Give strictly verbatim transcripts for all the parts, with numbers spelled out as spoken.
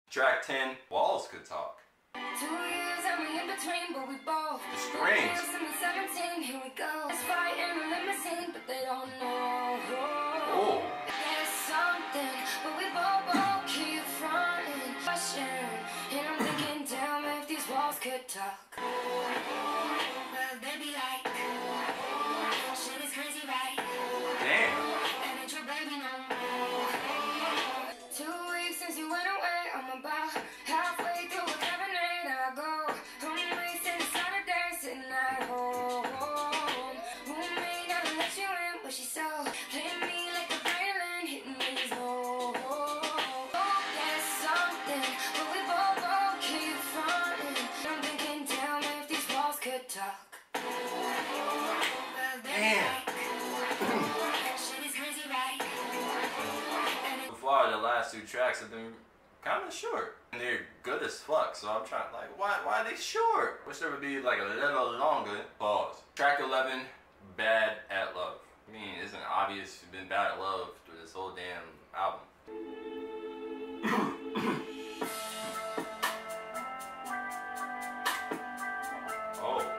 Track ten, Walls Could Talk. Two years and we in between, but we both. The strings. seventeen, here we go. It's fight in the limousine, but they don't know. Oh. There's something, but we both won't keep fronting. Question, and I'm thinking, damn, if these walls could talk. Well, they be like, shit is crazy, right? Damn. And it's your baby no more. Two weeks since you went away, I'm about halfway through a cabinet. I go, I'm wasting Saturday sitting at home. Roommate never let you in, but she so playing me like a violin, hitting these notes. Oh, there's something, but we both won't keep fronting. I'm thinking, damn, if these walls could talk. Well, Damn. shit is crazy, right? So far, the last two tracks have been kind of short. And they're good as fuck, so I'm trying, like, why, why are they short? Wish there would be, like, a little longer. Pause. Track eleven, Bad at Love. I mean, isn't it obvious you've been bad at love through this whole damn album? Oh.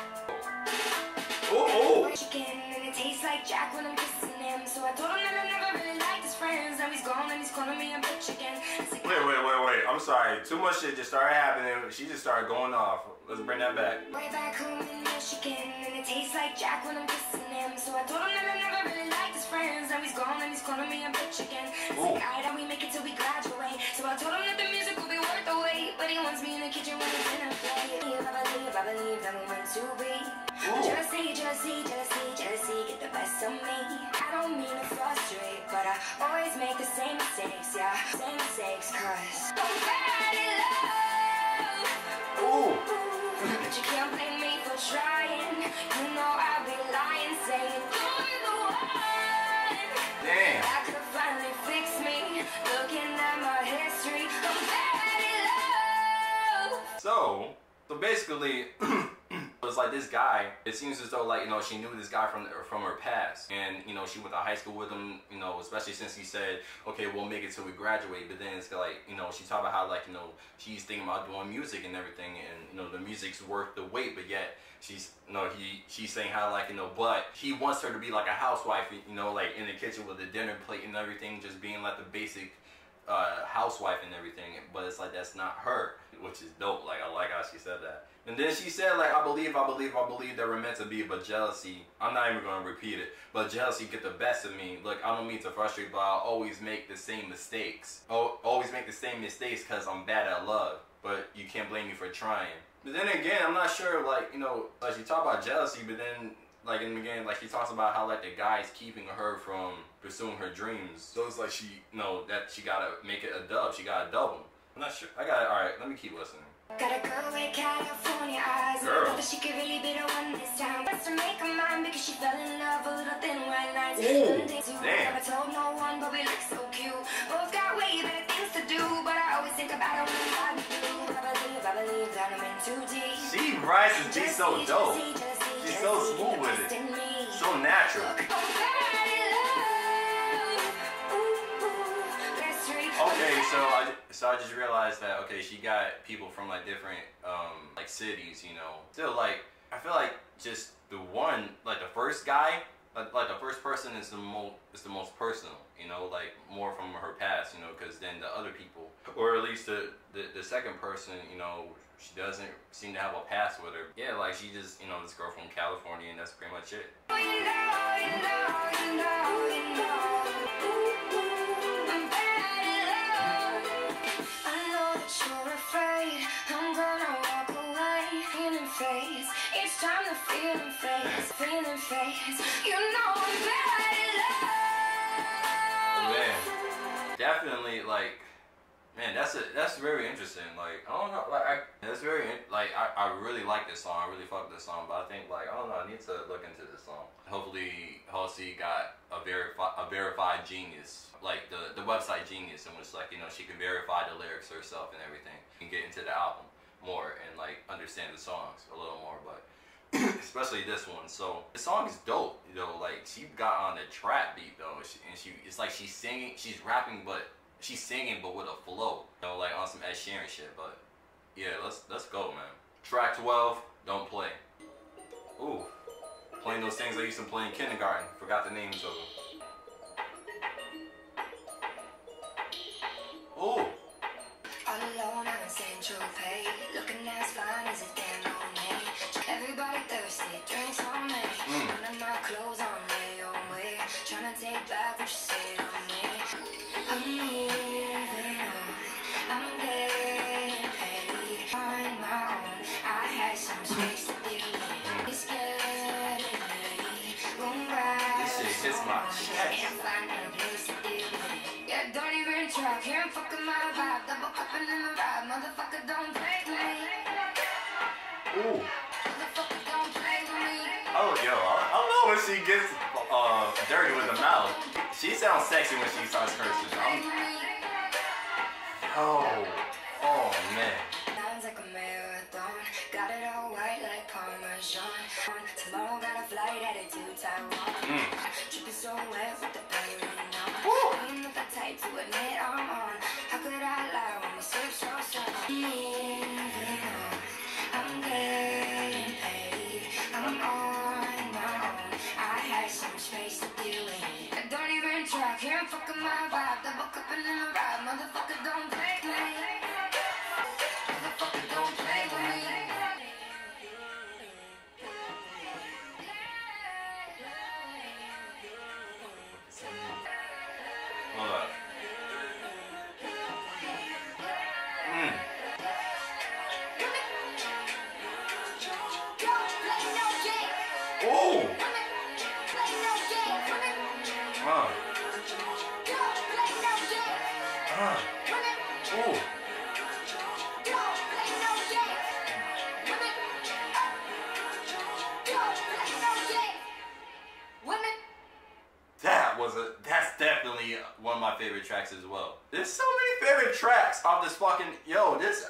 Oh, oh! Chicken and it tastes like Jack when I'm kissing him. So I told him that I never really liked his friends. Now he's gone and he's calling me a bitch again. It's like, Wait, wait, wait, wait. I'm sorry. Too much shit just started happening. She just started going off. Let's bring that back. way back home in Michigan, and it tastes like Jack when I'm kissing him. So I told him that I never really liked his friends. Now he's gone and he's calling me a bitch again. It's Ooh. like, alright, how we make it till we graduate. So I told him that the music will be worth the wait, but he wants me in the kitchen when the dinner play. I believe, I believe that I'm meant to be. Ooh. Jealousy, jealousy, jealousy, jealousy, get the best of me. I don't mean to frustrate, but I always make the same mistakes, yeah, same mistakes, cause I'm bad in love. Ooh. But you can't blame me for trying. You know I'd be lying, saying you're the one Damn. that could finally fix me. Looking at my history, I'm bad in love. So, so basically, it's like this guy, it seems as though, like, you know, she knew this guy from from her past, and, you know, she went to high school with him, you know, especially since he said, okay, we'll make it till we graduate. But then it's like, you know, she talked about how, like, you know, she's thinking about doing music and everything, and, you know, the music's worth the wait, but yet she's, you know, he she's saying how, like, you know, but he wants her to be like a housewife, you know, like in the kitchen with the dinner plate and everything, just being like the basic uh, housewife and everything. But it's like, that's not her, which is dope. Like, I like how she said that. And then she said, like, I believe, I believe, I believe that we're meant to be, but jealousy, I'm not even going to repeat it, but jealousy get the best of me. Look, I don't mean to frustrate, but I'll always make the same mistakes. Oh, always make the same mistakes because I'm bad at love, but you can't blame me for trying. But then again, I'm not sure, like, you know, like, she talked about jealousy, but then, like, in the beginning, like, she talks about how, like, the guy's keeping her from pursuing her dreams. So it's like she, you know, that she got to make it a dub. She got to double. I'm not sure. I got it. All right, let me keep listening. Got a girl with California eyes. Girl. I thought that she could really be the one this time. Wants to make her mine because she fell in love with little thin white lines. Ooh, Damn. damn. Never told no one, but we look so cute. Both got way better things to do, but I always think about it when I'm blue. I believe, I believe that I'm in too deep. She writes and she's so dope. She's so smooth with it. So natural. Okay, so I, so I just realized that, okay, she got people from, like, different, um, like, cities, you know. Still, like, I feel like just the one, like, the first guy, like, like the first person is the most, is the most personal, you know, like, more from her past, you know, because then the other people, or at least the, the, the second person, you know, she doesn't seem to have a past with her. Yeah, like, she just, you know, this girl from California, and that's pretty much it. You know, you know, you know, you know. I'm bad at love. I know that you're afraid. I'm gonna walk away. Feeling face. It's time to feeling face. Feeling face. You know I'm bad at love. Man, definitely, like, man, that's a, that's very interesting. Like, I don't know, like, I, that's very, like, I, I really like this song. I really fuck with this song, but I think, like, I don't know, I need to look into this song. Hopefully, Halsey got a verified, a verified genius, like the, the website Genius, in which, like, you know, she can verify the lyrics herself and everything, and get into the album more and, like, understand the songs a little more, but especially this one. So the song is dope, you know, like, she got on the trap beat though, she, and she, it's like she's singing, she's rapping, but she's singing but with a flow, you know, like on some Ed Sheeran shit. But yeah, let's let's go, man. Track twelve, Don't Play. Ooh, playing those things I used to play in kindergarten. Forgot the names of them. Ooh. All alone on Central Pay, looking as fine as a damn old man. Everybody thirsty, drinks on me. Mm. None of my clothes on my own way. Trying to take back what you said on me. I'm moving on, I'm getting paid on my own. I had some space to deal with. It's getting late, going right. This shit hits my chest. Can't find a place to deal with. Yeah, don't even try, can't fuck with my vibe. Double cupping in the ride, motherfucker, don't play with me. Ooh. Motherfucker, don't play with me. Oh, yo, I, I love when she gets uh, dirty with the mouth. She sounds sexy when she starts cursing. I'm, oh, oh man. Sounds like a marathon. Got it all white like Parmesan. Tomorrow got a flight headed to Taiwan. Mm. Dripping so wet with the pain on. I'm not the type to admit I'm on. How could I lie when we switch so soon? Moving on, I'm getting paid. I'm on my own. I had some space to deal with. I don't even try, can't fuck with my vibe. Double cupping in the ride, motherfucker, don't play with me. Motherfucker, don't play with me. Hold up. Mm. Ooh. Uh. Uh. Ooh. That was a, that's definitely one of my favorite tracks as well. There's so many favorite tracks off this fucking, yo, this,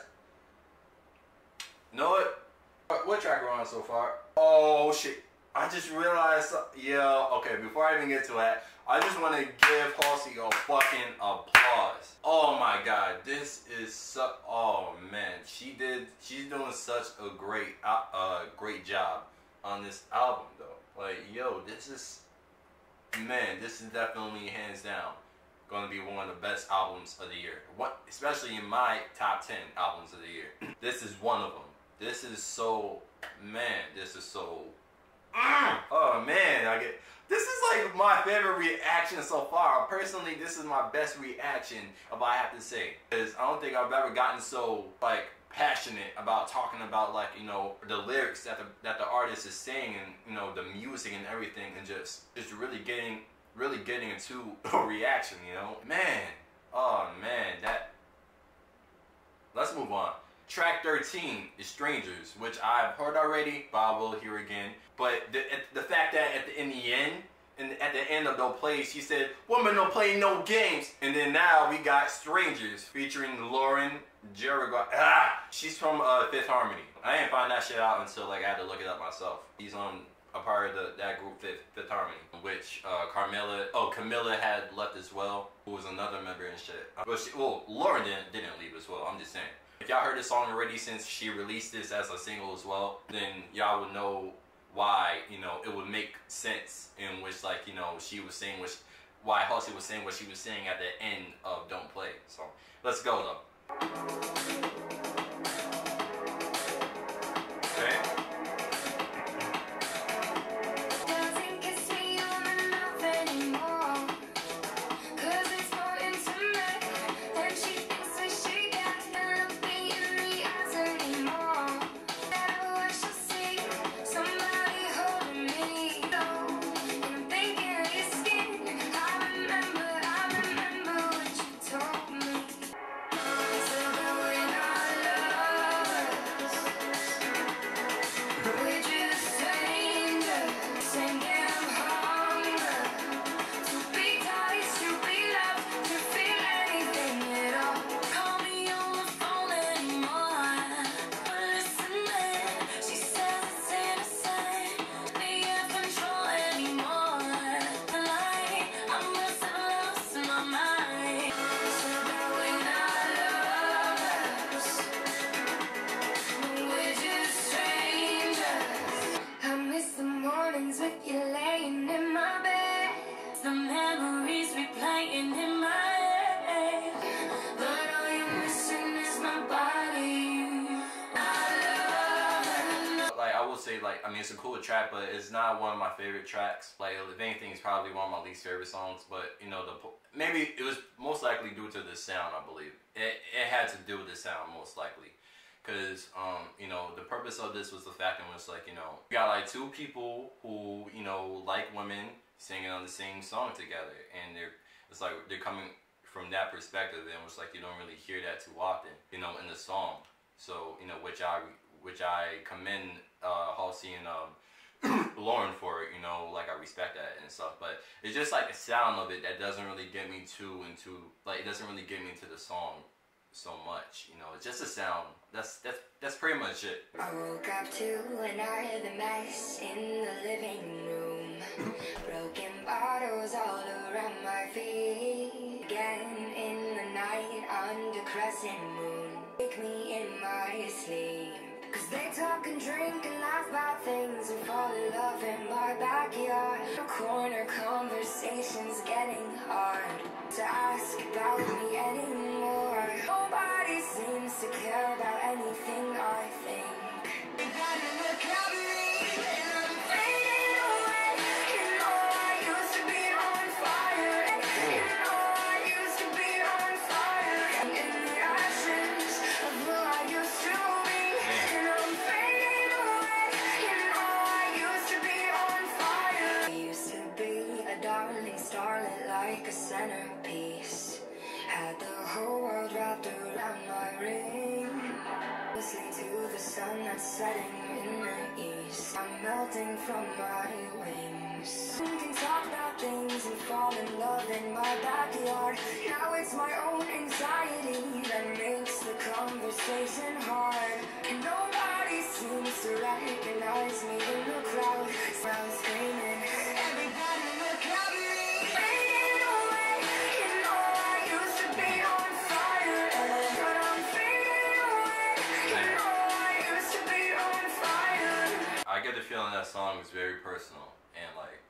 you know what? What track we're on so far? Oh shit, I just realized, yeah, okay, before I even get to that, I just want to give Halsey a fucking applause. Oh my god, this is so, oh man, she did, she's doing such a great, uh, great job on this album though. Like, yo, this is, man, this is definitely hands down going to be one of the best albums of the year. What, especially in my top ten albums of the year. This is one of them. This is so, man, this is so, mm, oh man, I get, this is like my favorite reaction so far. Personally, this is my best reaction, if I have to say. Because I don't think I've ever gotten so, like, passionate about talking about, like, you know, the lyrics that the, that the artist is saying and, you know, the music and everything, and just, just really getting, really getting into a reaction, you know? Man, oh man, that, let's move on. Track thirteen is Strangers, which I've heard already, but I will hear again. But the, the fact that at the, in the end, in, at the end of Don't Play, she said, "Woman don't play no games." And then now we got Strangers featuring Lauren Jericho. Ah, she's from uh, Fifth Harmony. I didn't find that shit out until like I had to look it up myself. He's on a part of the, that group Fifth, Fifth Harmony, which uh, Carmilla, oh Camilla had left as well, who was another member and shit. But she, well, Lauren didn't, didn't leave as well. I'm just saying. If y'all heard this song already since she released this as a single as well, then y'all would know why, you know, it would make sense in which, like, you know, she was saying which, why Halsey was saying what she was saying at the end of Don't Play. So, let's go though. Okay. Still like, I mean, it's a cool track, but it's not one of my favorite tracks. Like, if anything, it's probably one of my least favorite songs. But, you know, the maybe it was most likely due to the sound, I believe. It, it had to do with the sound, most likely. Because, um, you know, the purpose of this was the fact that it was like, you know, you got like two people who, you know, like women singing on the same song together. And they're, it's like, they're coming from that perspective. And it's like, you don't really hear that too often, you know, in the song. So, you know, which I, which I commend uh, Halsey and um, Lauren for it, you know, like I respect that and stuff. But it's just like the sound of it that doesn't really get me too into, like, it doesn't really get me into the song so much, you know. It's just a sound. That's that's that's pretty much it. I woke up to another mess in the living room. Broken bottles all around my feet. Again in the night under crescent moon. Wake me in my sleep. Cause they talk and drink and laugh about things and fall in love in my backyard. Corner conversations getting hard to ask about me anymore. Nobody seems to care about anything I think. You gotta look at me and I'm fading away. You know I used to be on fire. You know I used to be on fire. I'm in the ashes of who I used to be. And I'm fading away. You know I used to be on fire. I used to be a darling starlet like a centerpiece. Had the whole world wrapped around my ring. Listening to the sun that's setting in the east. I'm melting from my wings. We can talk about things and fall in love in my backyard. Now it's my own anxiety that makes the conversation hard. And nobody seems to recognize me in the crowd. So I'm screaming, everybody look at me. Fading away, you know I used to be on fire. But I'm fading away, you know I used to be on fire. I get the feeling that song is very personal and like,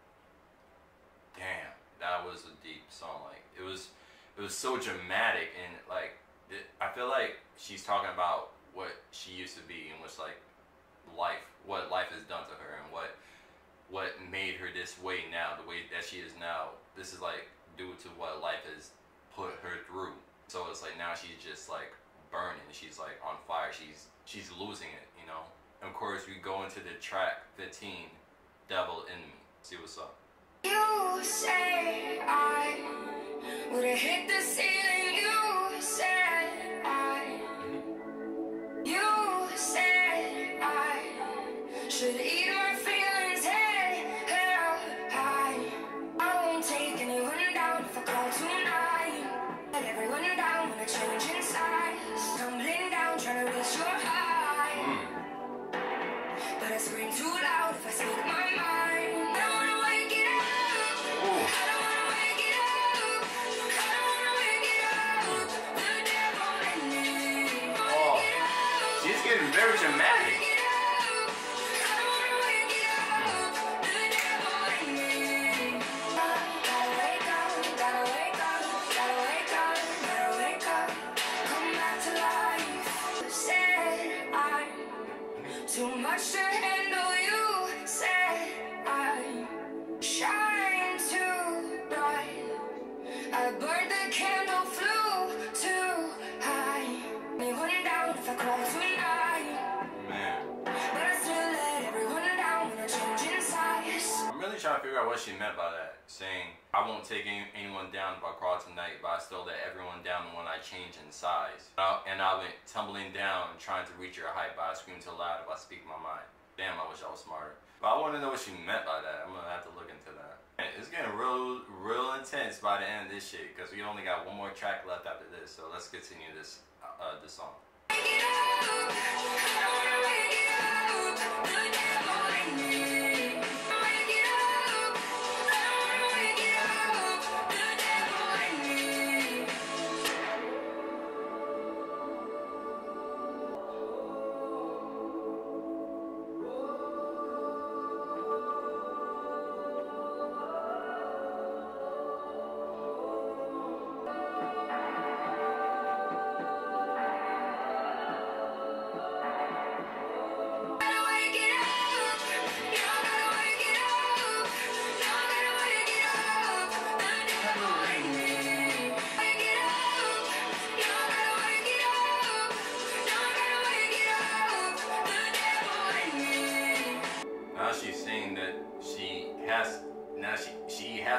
damn, that was a deep song. Like it was, it was so dramatic and like, it, I feel like she's talking about what she used to be and what's like life, what life has done to her and what, what made her this way now, the way that she is now. This is like due to what life has put her through. So it's like now she's just like burning. She's like on fire. She's she's losing it, you know. And of course, we go into the track fifteen, Devil in Me. See what's up. You say I would've hit the ceiling. You said I. You said I should eat my feelings head held high. I won't take anyone down if I call tonight. Let everyone down when I change in size. Tumbling down, trying to reach your high. But I scream too loud if I speak my mind. I don't wanna wake it up. I don't wanna wake it up. I don't wanna wake it up. The devil in me. Oh, she's getting very dramatic. Too much to handle, you said I shine too bright. I burned the candle, flew too high. Me one down if I cry tonight. Man. But I still let everyone down when I change in size. I'm really trying to figure out what she meant by that. Saying, I won't take any, anyone down if I crawl tonight, but I still let everyone down when I change in size. Uh, and I've been tumbling down, trying to reach your height, but I scream too loud if I speak my mind. Damn, I wish I was smarter. But I want to know what she meant by that. I'm going to have to look into that. And it's getting real, real intense by the end of this shit, because we only got one more track left after this. So let's continue this, uh, this song. Wake it up, I don't wanna wake it up. The devil in me. Wake it up, I don't wanna wake it up. The devil in me.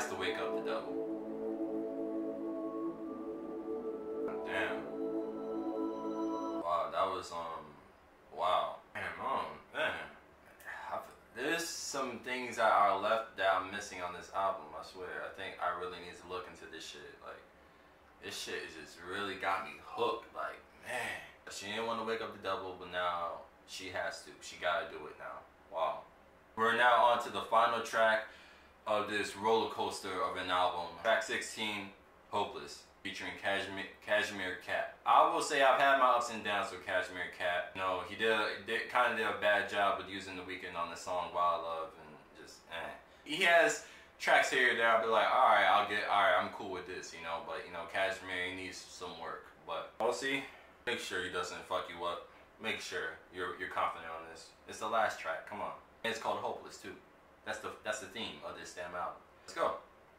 has to wake up the devil. Damn. Wow, that was um. Wow. Damn, um, man. There's some things that are left that I'm missing on this album. I swear. I think I really need to look into this shit. Like, this shit is just really got me hooked. Like, man. She didn't want to wake up the devil, but now she has to. She gotta do it now. Wow. We're now on to the final track of this roller coaster of an album. Track sixteen, Hopeless, featuring Cashmere, Cashmere Cat. I will say I've had my ups and downs with Cashmere Cat. You know, he did, did kind of did a bad job with using The Weeknd on the song Wild Love, and just, eh. He has tracks here and there, I'll be like, alright, I'll get, alright, I'm cool with this, you know, but, you know, Cashmere, he needs some work. But, we'll see. Make sure he doesn't fuck you up. Make sure you're, you're confident on this. It's the last track, come on. And it's called Hopeless, too. That's the, that's the theme of this damn album. Let's go.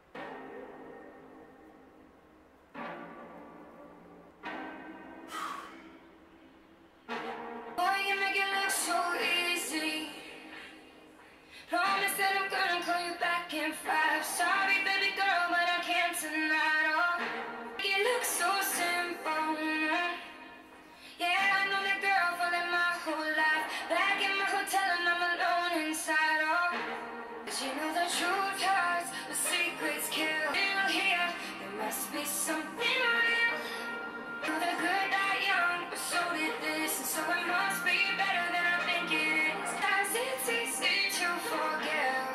Sorry, baby girl, but I can't tonight. Oh, it looks so simple. Yeah, I know that girl for like my whole life. Back in my hotel and I'm alone inside. Oh, but you know the truth hurts, the secrets kill. Still here, there must be something real. Know the good die young, but so did this, and so it must be better than I think it is. As it's easy to forgive.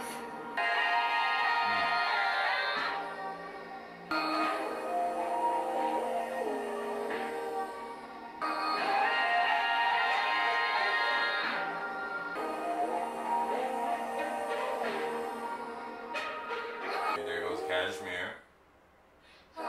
Cashmere. And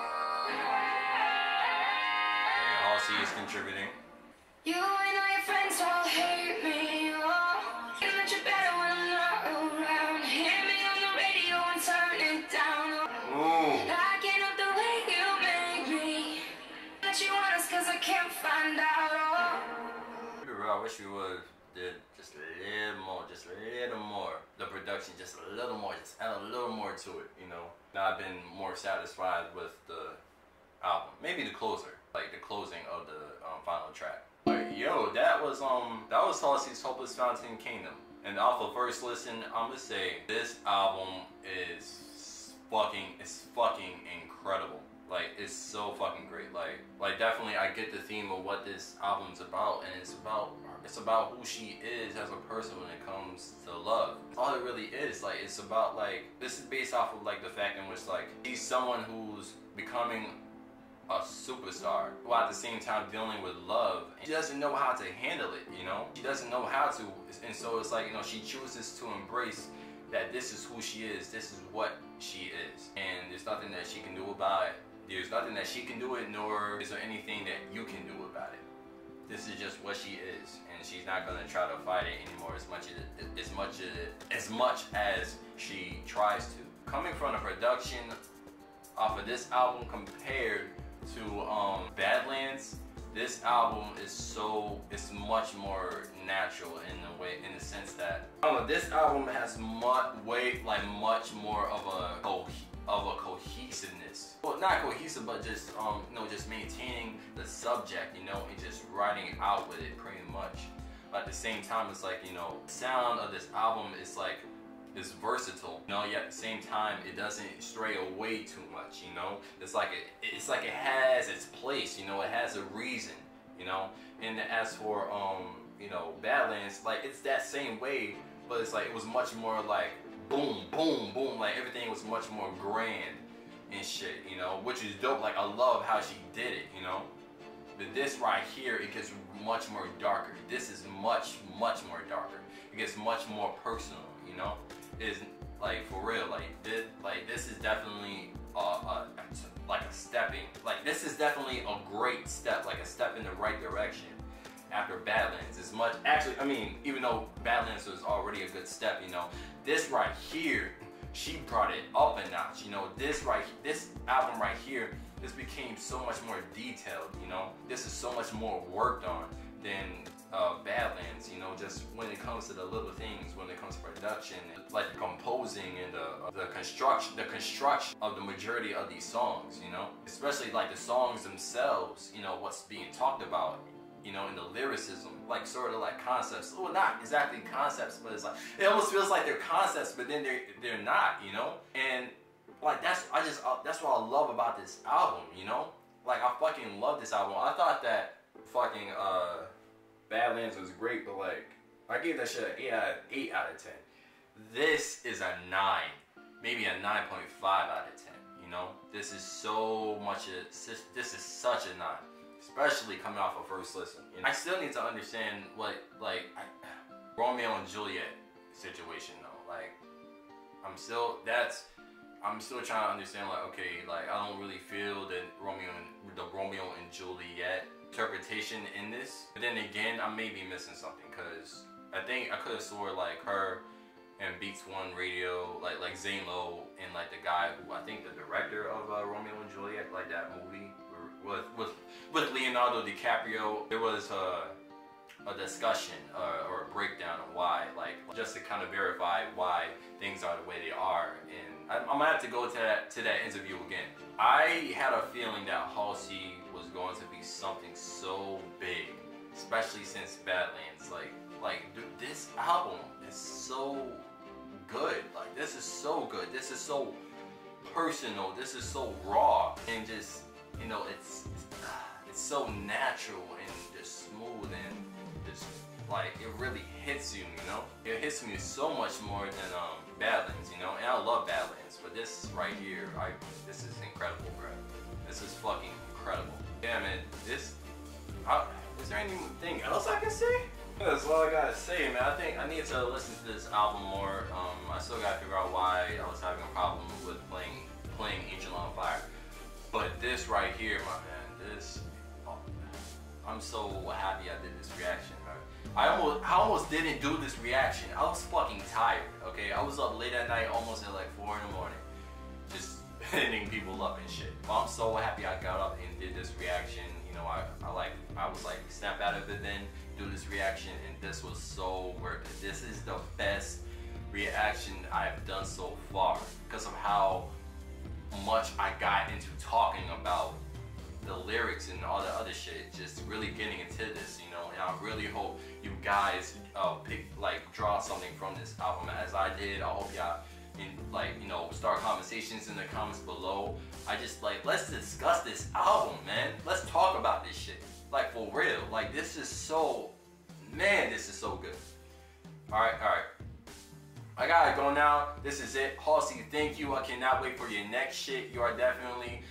Halsey is contributing. You and all your friends all hate me. Oh, you that you're better when I'm not around. Hear me on the radio and turn it down. Oh, I can't help the way you make me. That you want us cause I can't find out. Oh, to be real, I wish we would did just a little more, just a little more. The production, just a little more, just add a little more to it, you know. Now I've been more satisfied with the album. Maybe the closer, like the closing of the um, final track. But yo, that was um, that was Halsey's Hopeless Fountain Kingdom. And off of first listen, I'm gonna say this album is fucking, it's fucking incredible. Like, it's so fucking great. Like, like definitely I get the theme of what this album's about, and it's about, it's about who she is as a person when it comes to love. All it really is. Like, it's about, like, this is based off of, like, the fact in which, like, she's someone who's becoming a superstar while at the same time dealing with love. And she doesn't know how to handle it, you know? She doesn't know how to, and so it's like, you know, she chooses to embrace that this is who she is, this is what she is, and there's nothing that she can do about it. There's nothing that she can do it, nor is there anything that you can do about it. This is just what she is, and she's not gonna try to fight it anymore as much as as much as as much as she tries to. Coming from the production off of this album compared to um, Badlands, this album is so, it's much more natural in the way, in the sense that um, this album has much way like much more of a co of a cohesiveness. Well, not cohesive, but just um, you know, just maintaining the subject, you know, and just writing out with it pretty much. But at the same time, it's like, you know, the sound of this album is like, is versatile, you know, yet at the same time it doesn't stray away too much, you know. It's like it, it's like it has its place, you know, it has a reason, you know. And as for um, you know, Badlands, like it's that same way, but it's like it was much more like boom, boom, boom, like everything was much more grand and shit, you know, which is dope. Like I love how she did it, you know. But this right here, it gets much more darker. This is much, much more darker. It gets much more personal, you know. Is like for real, like this, like this is definitely a, a, like a stepping, like this is definitely a great step, like a step in the right direction after Badlands. As much, actually, I mean, even though Badlands was already a good step, you know, this right here, she brought it up a notch, you know. This right, this album right here, this became so much more detailed, you know. This is so much more worked on than uh, Badlands, you know, just when it comes to the little things, when it comes to production, like the composing and the, the construction, the construction of the majority of these songs, you know, especially like the songs themselves, you know, what's being talked about, you know, in the lyricism, like sort of like concepts. Well, not exactly concepts, but it's like, it almost feels like they're concepts, but then they're, they're not, you know, and like that's, I just, uh, that's what I love about this album, you know, like I fucking love this album. I thought that fucking, uh, Badlands was great, but like, I gave that shit an eight out of, eight out of ten. This is a nine, maybe a nine point five out of ten, you know? This is so much, a, this is such a nine, especially coming off of first listen. You know? I still need to understand what, like, I, Romeo and Juliet situation though. Like, I'm still, that's, I'm still trying to understand, like, okay, like, I don't really feel that Romeo and, the Romeo and Juliet interpretation in this, but then again, I may be missing something, because I think I could have swore like her and Beats One Radio, like like Zane Lowe and like the guy who I think the director of uh, Romeo and Juliet, like that movie with with with Leonardo DiCaprio, there was a a discussion uh, or a breakdown of why, like just to kind of verify why things are the way they are, and I, I'm gonna have to go to that to that interview again. I had a feeling that Halsey was going to be something so big, especially since Badlands. Like, like dude, this album is so good. Like, this is so good. This is so personal. This is so raw, and just, you know, it's it's so natural and just smooth, and just like it really hits you. You know, it hits me so much more than um, Badlands. You know, and I love Badlands, but this right here, I this is incredible, bro. This is fucking incredible. Yeah, man, this, I, is there anything else I can say? That's all I gotta say, man. I think I need to listen to this album more. Um, I still gotta figure out why I was having a problem with playing playing Angel on Fire. But this right here, my man, this, oh, I'm so happy I did this reaction, man. I almost, I almost didn't do this reaction. I was fucking tired, okay? I was up late at night, almost at like four in the morning, just hitting people up and shit. But I'm so happy I got up and did this reaction. You know, I, I like, I was like, snap out of it then, do this reaction, and this was so worth it. This is the best reaction I've done so far because of how much I got into talking about the lyrics and all the other shit, just really getting into this, you know. And I really hope you guys uh, pick, like, draw something from this album as I did. I hope y'all, in, like, you know, start conversations in the comments below. I just, like, let's discuss this album, man. Let's talk about this shit, like, for real. Like, this is so, man, this is so good. All right, all right. I gotta go now. This is it. Halsey, thank you. I cannot wait for your next shit. You are definitely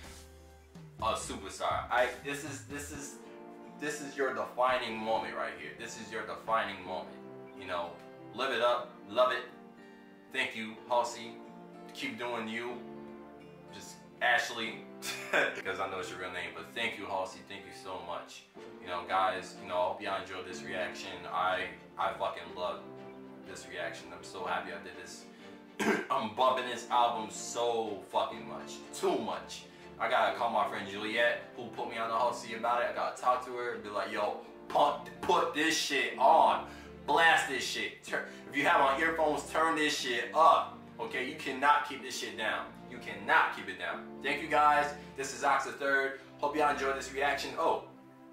a superstar. I this is this is this is your defining moment right here. This is your defining moment. You know, live it up, love it. Thank you, Halsey. Keep doing you. Just Ashley, because I know it's your real name. But thank you, Halsey. Thank you so much. You know, guys. You know, I hope y'all enjoyed this reaction. I I fucking love this reaction. I'm so happy I did this. I'm bumping this album so fucking much. Too much. I gotta call my friend Juliet, who put me on the Halsey about it. I gotta talk to her and be like, yo, pump, put this shit on. Blast this shit. Turn, if you have on earphones, turn this shit up. Okay, you cannot keep this shit down. You cannot keep it down. Thank you guys. This is Ox the Third. Hope y'all enjoyed this reaction. Oh,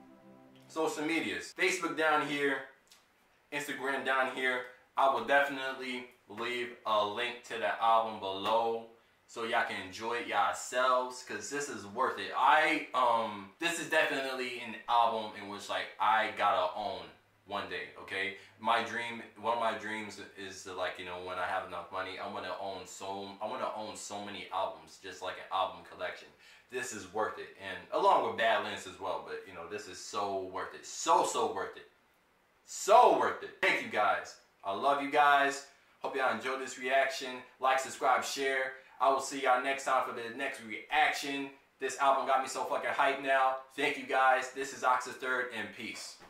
social medias. Facebook down here. Instagram down here. I will definitely leave a link to the album below so y'all can enjoy it yourselves, because this is worth it. I um this is definitely an album in which, like, I gotta own one day. Okay, my dream, one of my dreams is to, like, you know, when I have enough money, I want to own so I want to own so many albums, just like an album collection. This is worth it, and along with Badlands as well. But you know, this is so worth it, so so worth it, so worth it. Thank you guys. I love you guys. Hope y'all enjoyed this reaction. Like, subscribe, share. I will see y'all next time for the next reaction. This album got me so fucking hyped now. Thank you guys. This is Ox the Third, and peace.